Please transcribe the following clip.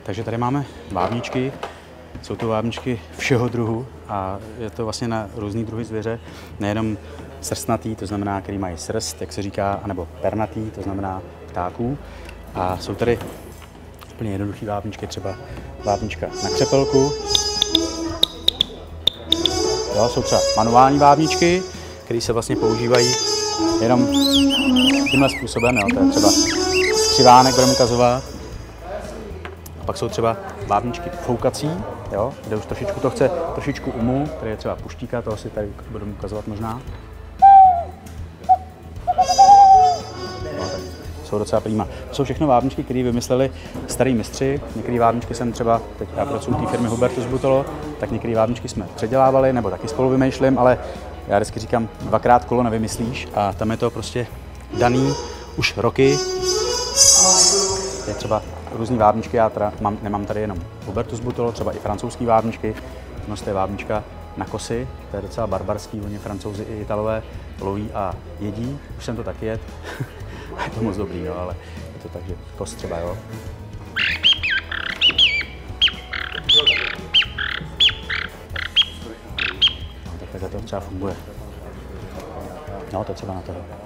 Takže tady máme vábničky. Jsou to vábničky všeho druhu a je to vlastně na různý druhy zvěře, nejenom srstnatý, to znamená, který mají srst, jak se říká, anebo pernatý, to znamená ptáků. A jsou tady úplně jednoduché vábničky, třeba vábnička na křepelku. Jo, jsou třeba manuální vábničky, které se vlastně používají jenom tímhle způsobem. Jo. To je třeba skřivánek, budeme ukazovat. A pak jsou třeba vábničky foukací, jo, kde už trošičku to chce trošičku umu, tady je třeba puštíka, toho si tady budeme ukazovat možná. No, jsou docela prýma. To jsou všechno vábničky, které vymysleli starý mistři. Některé vábničky jsem třeba, teď já pracuji v té firmě Hubertus Butolo, tak některé vábničky jsme předělávali, nebo taky spolu vymýšlím, ale já vždycky říkám, dvakrát kolo nevymyslíš a tam je to prostě daný už roky. Je třeba různý vábničky, já teda nemám tady jenom Hubertus Butolo, třeba i francouzský vábničky. No, to je vábnička na kosy, to je docela barbarský, oni Francouzi i Italové loví a jedí. Už jsem to taky jedl, je to moc dobrý, jo, ale je to tak, že kos třeba, jo. No, tak to třeba funguje. No, to třeba na toho.